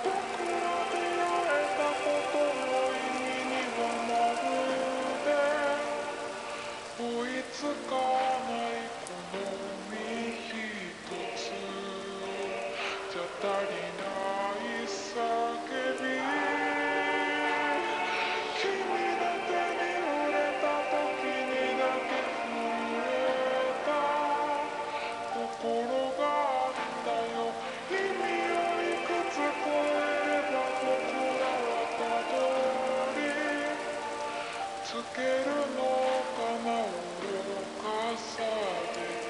ら出会えたことの意味にはまるで追いつかないこの身一つじゃ足りない叫び君の手に触れた時にだけ震えた心があったよ意味をいくつ超えれば僕らはたどりつけるのかな愚かさでい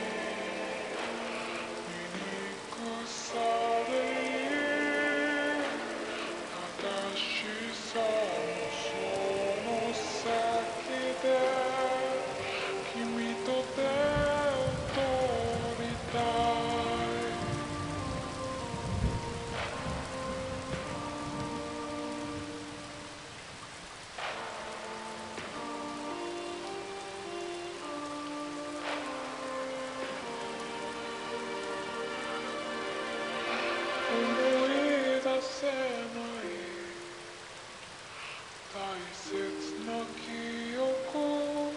い醜さでいい正しさのその先で君と手を取りたい思い出せない大切な記憶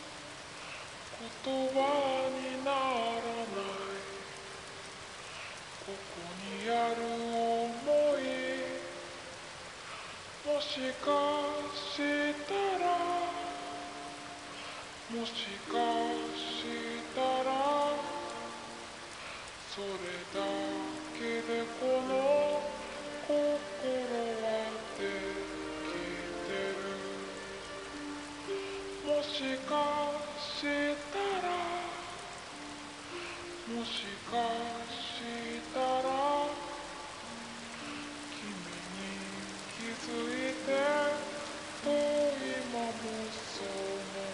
言葉にならないここにある想いもしかしたらもしかしたらそれだけでこの心はできてるもしかしたらもしかしたら君に気づいてと今もその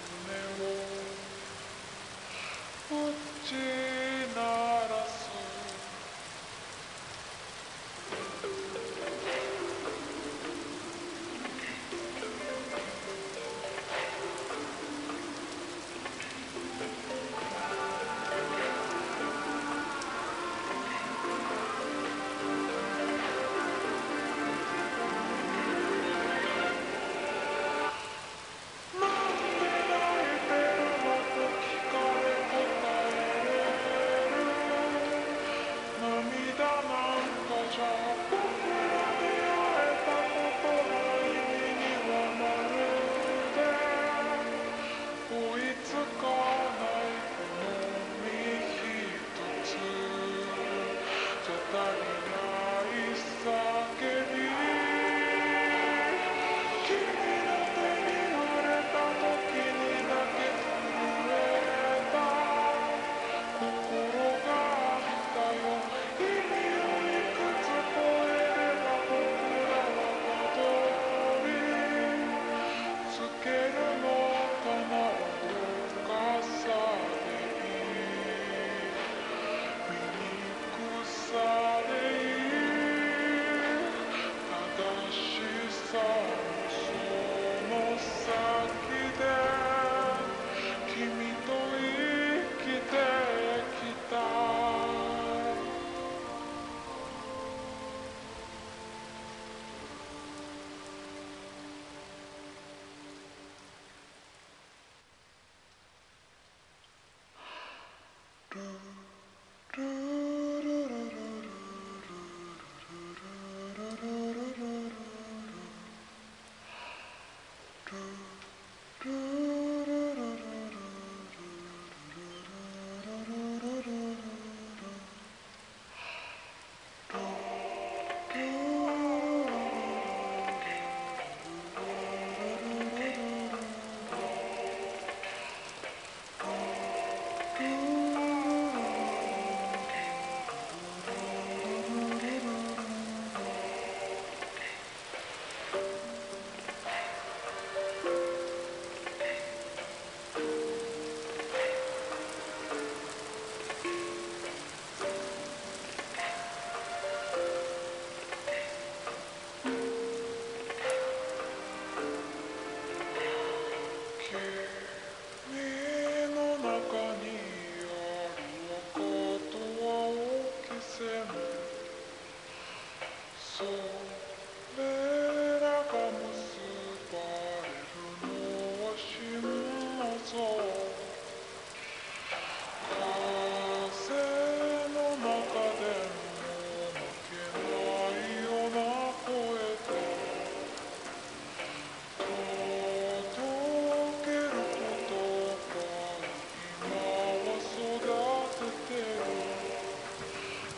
胸を打ち鳴らす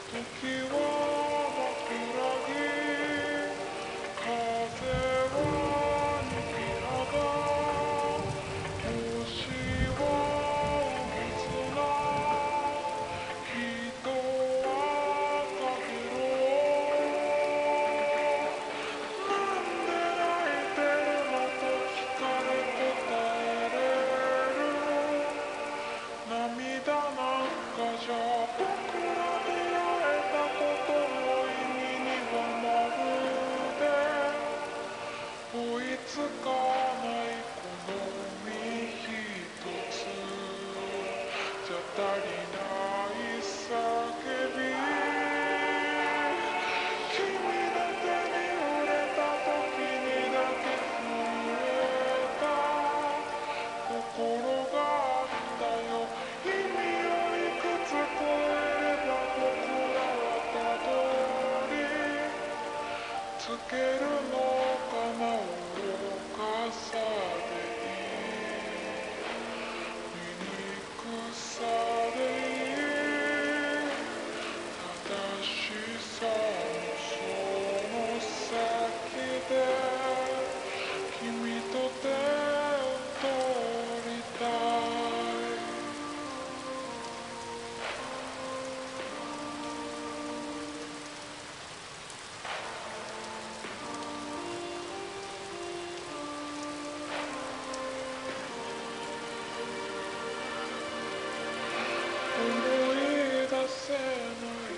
時は枕木風はにぎらが星は水な人はかげろなんで泣いてるのと聞かれ答えれる涙なんかじゃ僕ら出会えたことの意味にはまるで追いつかないこの身一つじゃ足りない叫び君の手に触れた時にだけ震えた心があったよ意味をいくつ超えれば僕らはたどりつけるのかな愚かさでいい醜さでいい正しさのその先で君と手を取りたい思い出せない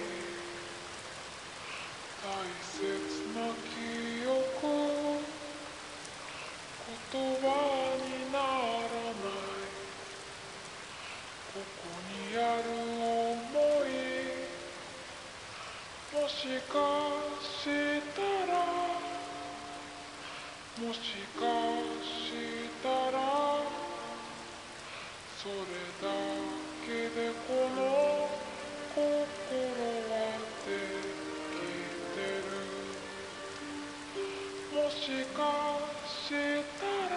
大切な記憶言葉にならないここにある想いもしかしたらもしかしたらそれだけでこの心はできてるもしかしたら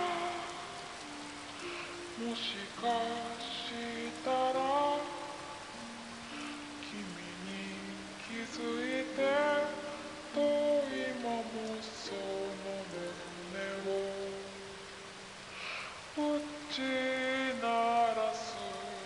もしかしたら君に気づいてと今もその胸を打ち鳴らす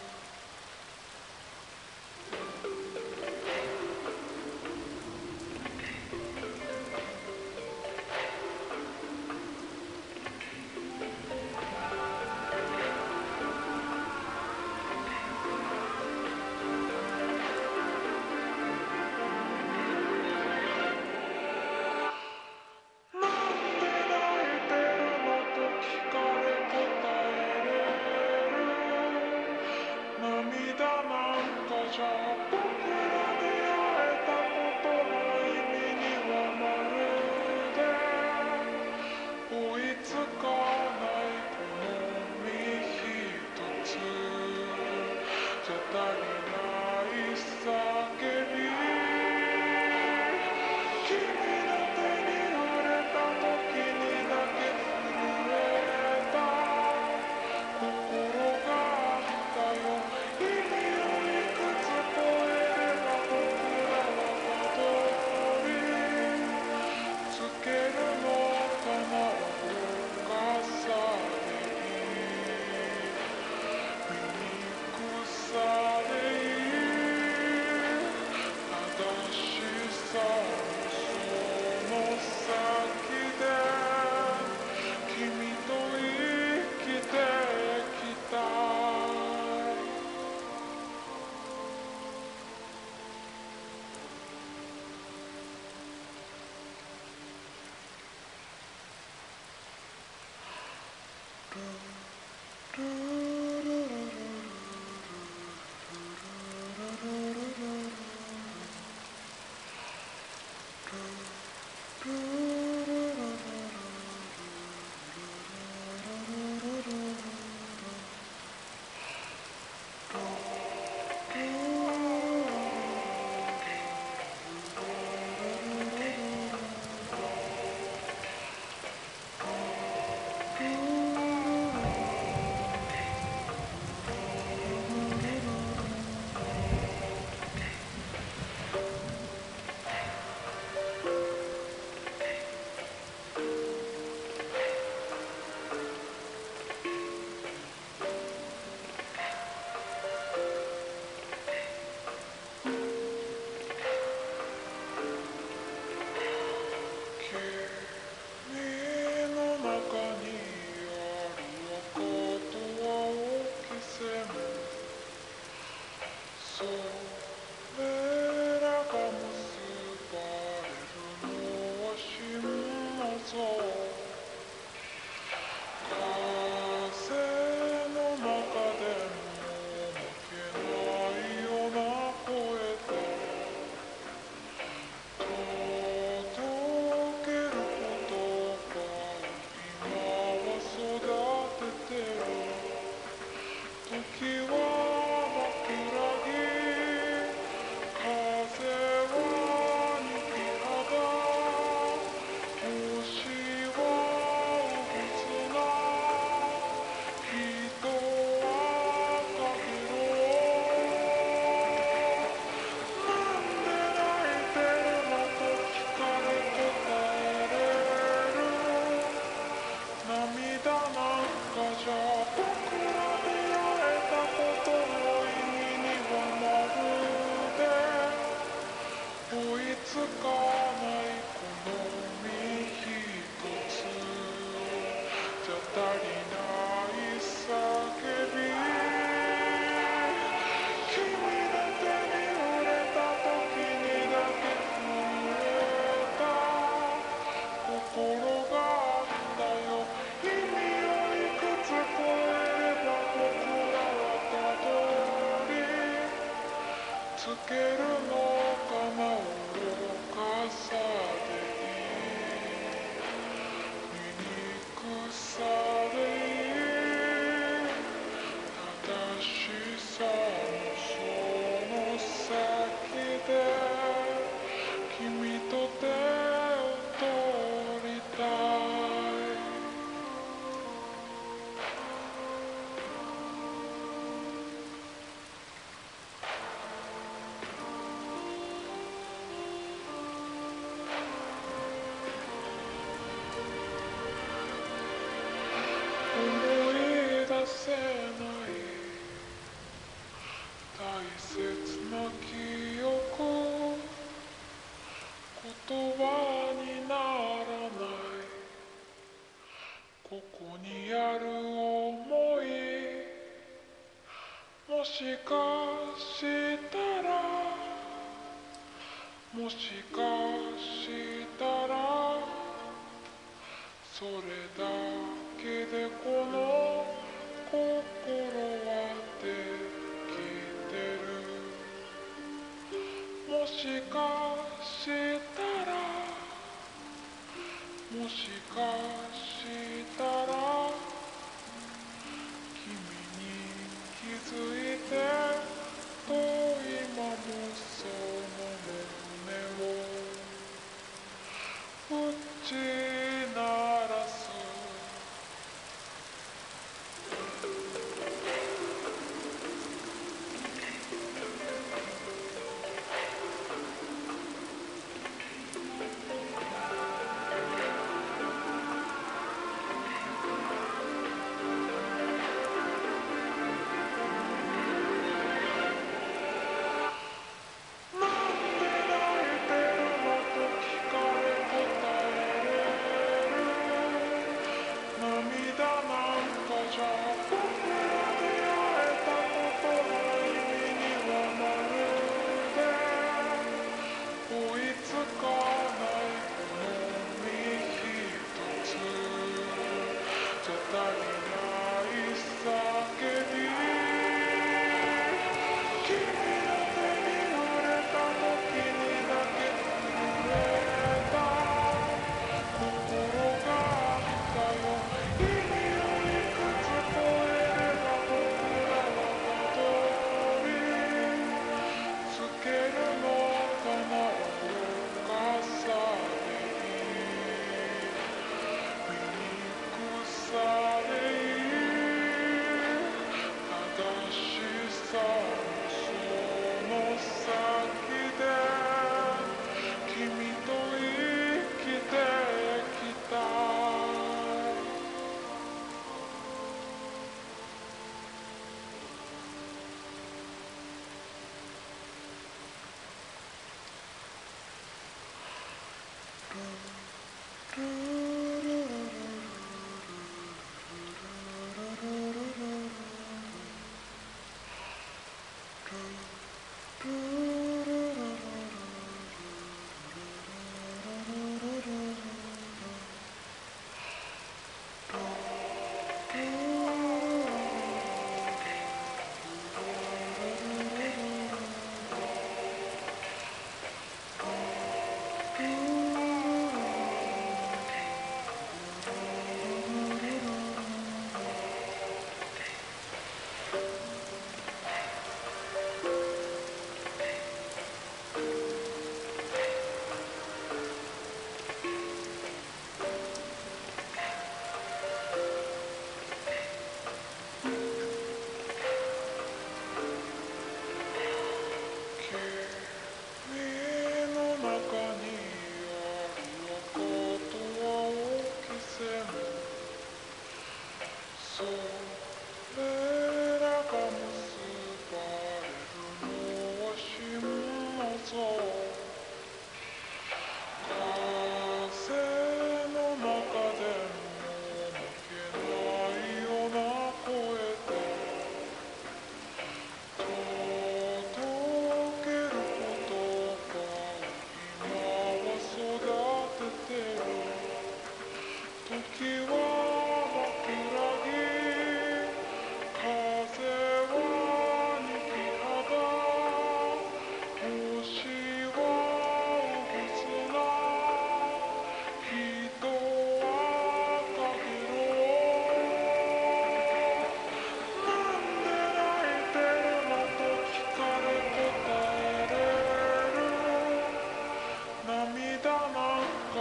涙なんかじゃ僕ら出会えたことの意味にはまるで追いつかないこの身一つじゃ足りない叫び君の手に触れた時にだけ震えた心があったよ意味をいくつ超えれば僕らはたどりつけるのかな愚かさでいい醜さでいい正しさのその先で君と生きてきたいいつかないこの身一つじゃ足りない叫び君の手に触れた時にだけ震えた心があったよ意味をいくつ超えれば僕らはたどりつけるのかな愚かさでいい醜さでいい正しさのその先で君と手を取りたい思い出せない大切な記憶言葉にならないここにある想いもしかしたらもしかしたらそれだけでこの心はできてるもしかしたらもしかしたら君に気づいてと今もその胸を打ち鳴らす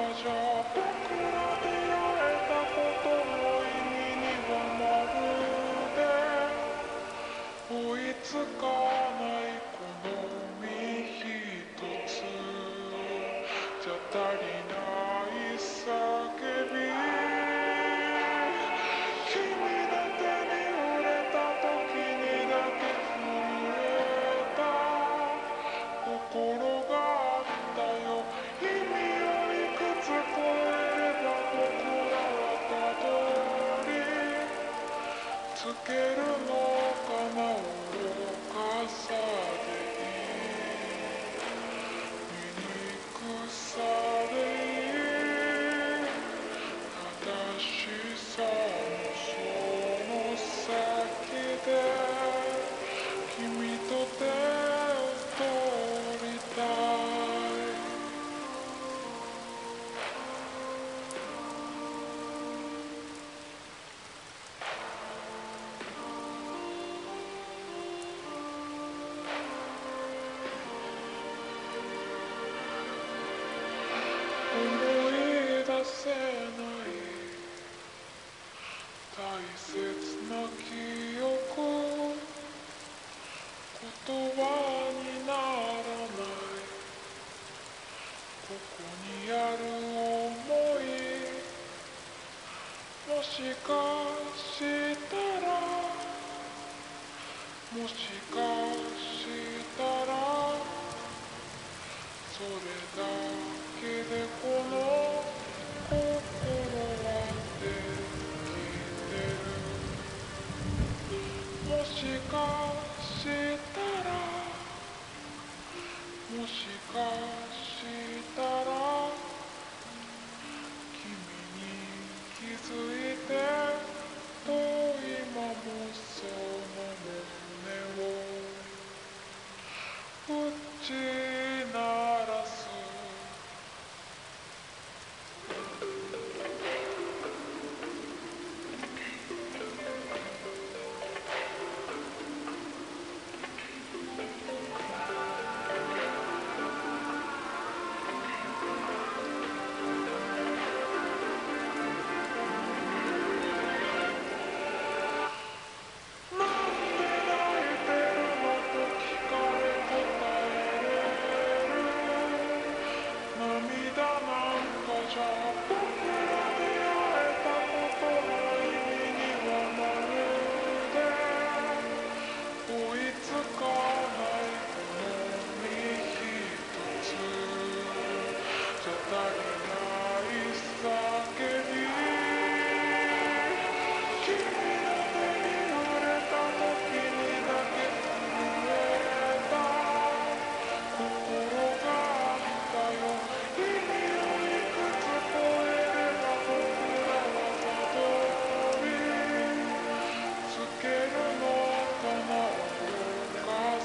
じゃ僕ら出会えたことの意味にはまるで追いつかないこの身一つじゃ足りない叫び君の手に触れた時にだけ震えた心があったよ意味をいくつ超えれば僕らはたどりつけるのかな愚かさでいい醜さでいい正しさもその先で君と手を取りたい思い出せない大切な記憶言葉にならないここにある想いもしかしたらもしかしたらそれだけでこの心はできてるもしかしたらもしかしたら君に気づいてと今もその胸を打ち鳴らす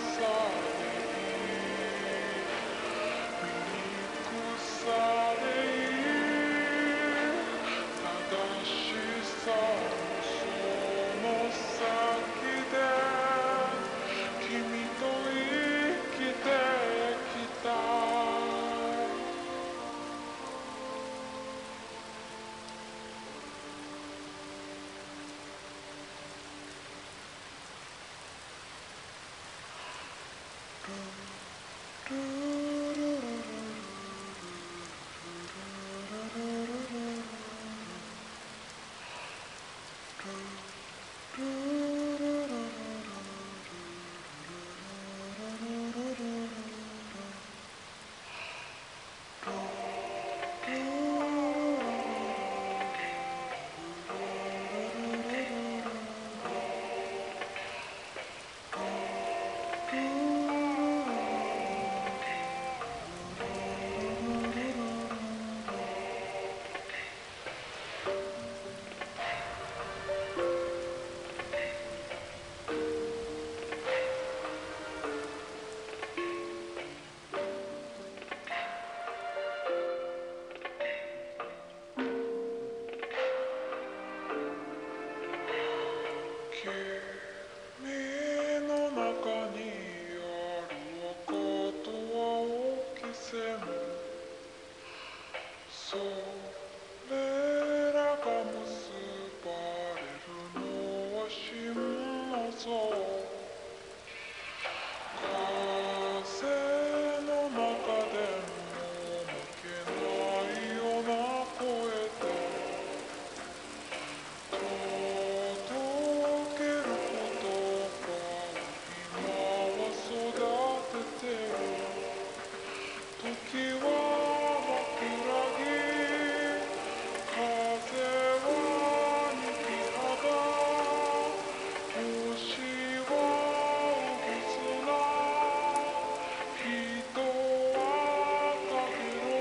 さでそれらが結ばれるのは心の像風の中でも負けないような声で届ける言葉を今は育ててる時は枕木風は雪肌星は浮き綱人はかげろ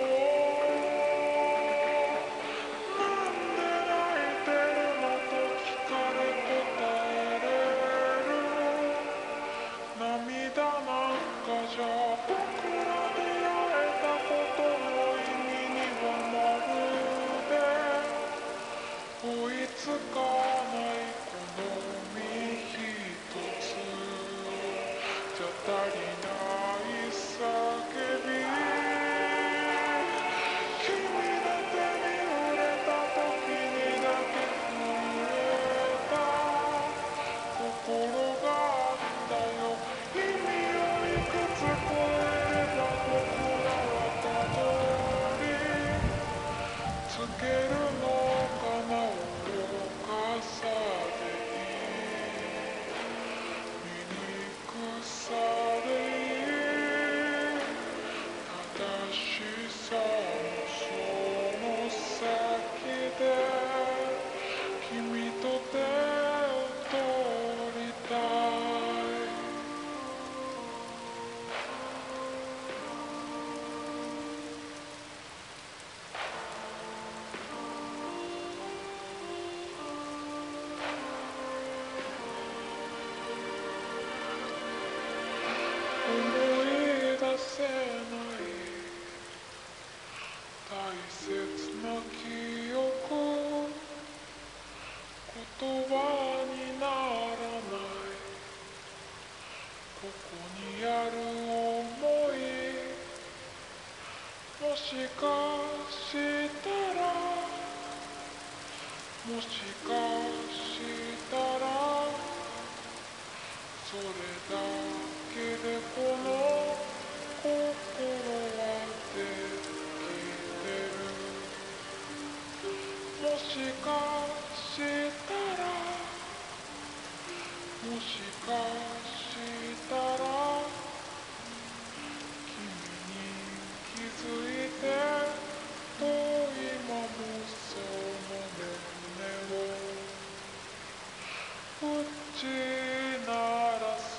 うなんで泣いてるのと聞かれ答えれる涙なんかじゃ僕ら出会えたことの意味にはまるで追いつかないこの身一つじゃ足りない叫び君の手に触れた時にだけ震えた心があったよ意味をいくつ超えれば僕らはたどりつけるのかな愚かさでいい醜さでいい正しさのその先で君と手を取りたい思い出せない大切な記憶言葉にならないここにある想いもしかしたらもしかしたらそれだけでこの心はできてるもしかしたらもしかしたら君に気づいてと今もその胸を打ち鳴らす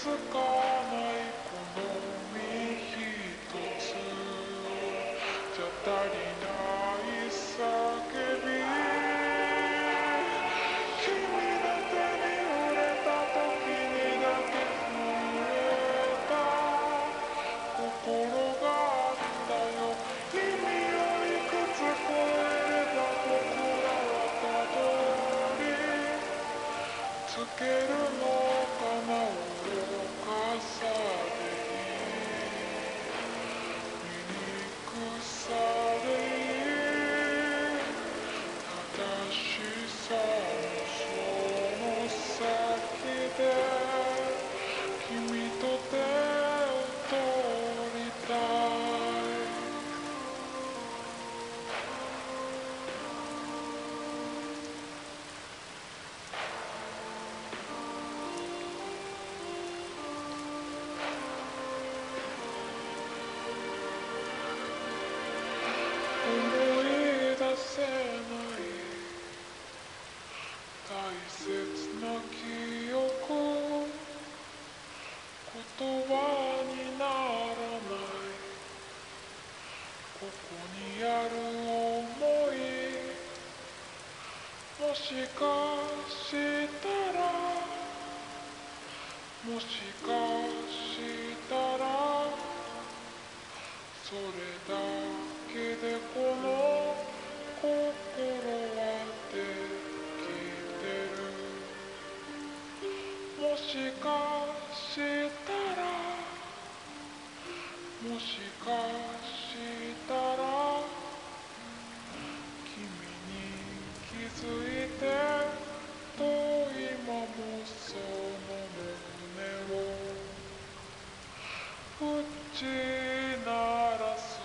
つかないこの身一つじゃ足りない叫び君の手に触れた時にだけ震えた心があったよ意味をいくつ超えれば僕らはたどりつけるのかな愚かさで醜さで正しさのその先で君と手を取りたい思い出せない大切な記憶言葉にならないここにある想いもしかしたらもしかしたらそれだけでこの心はできてるもしかしたらもしかしたら君に気づいてと今もその胸を打ち鳴らす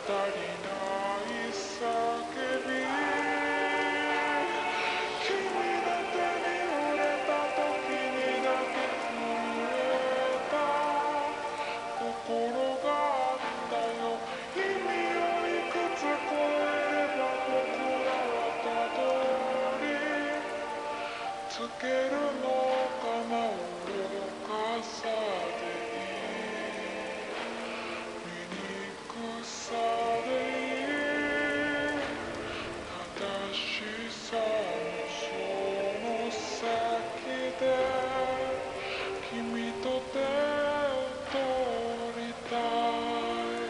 足りない叫び君の手に触れた時にだけ震えた心があったよ意味をいくつ超えれば僕らはたどりつけるのかな愚かさでいい醜さでいい正しさのその先で君と手を取りたい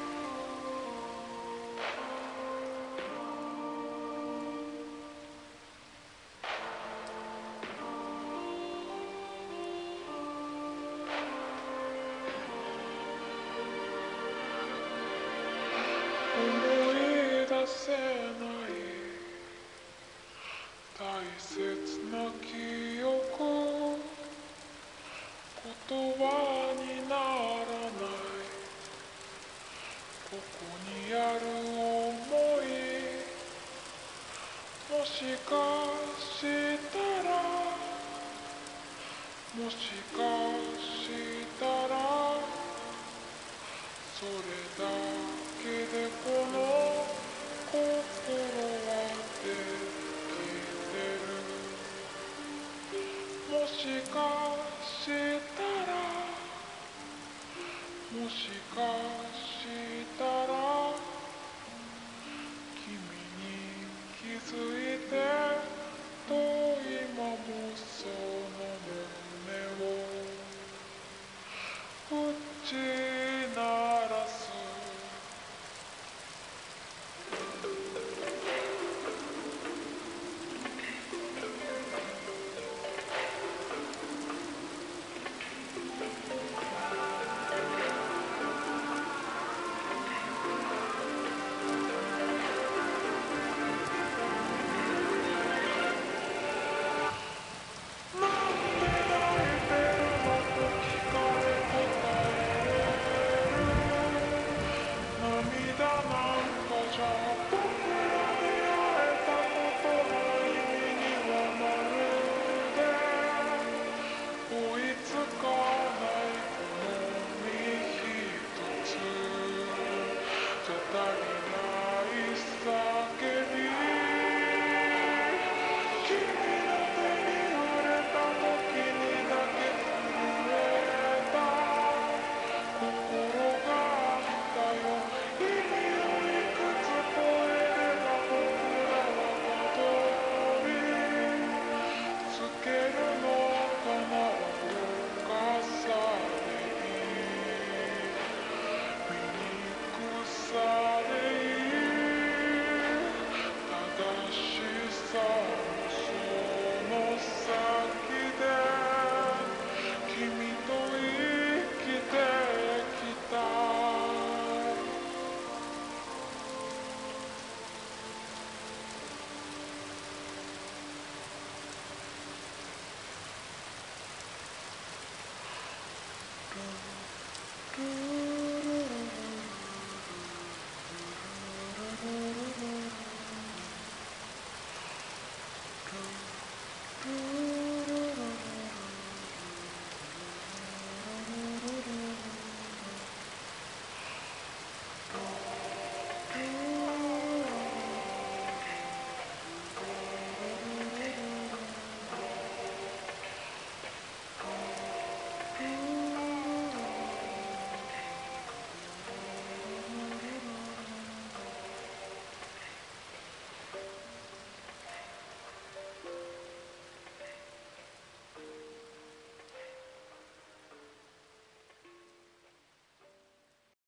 思い出せない大切な記憶言葉にならないここにある想いもしかしたらもしかしたらそれだけでこの心はできてるもしかしたらもしかしたら君に気づい